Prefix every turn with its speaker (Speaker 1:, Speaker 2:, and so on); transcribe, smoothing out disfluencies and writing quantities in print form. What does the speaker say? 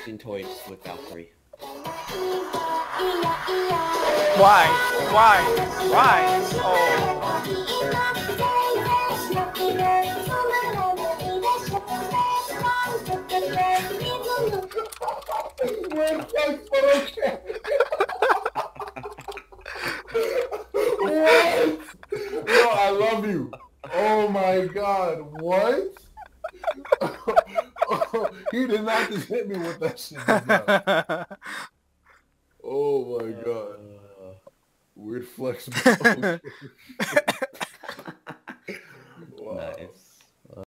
Speaker 1: collecting toys with Valkyrie.
Speaker 2: Why? Why? Why? Oh.
Speaker 3: What? Yo, I love you. Oh my God, what? He did not just hit me with that shit just now. Oh my God. Weird flex. Wow.
Speaker 1: Nice.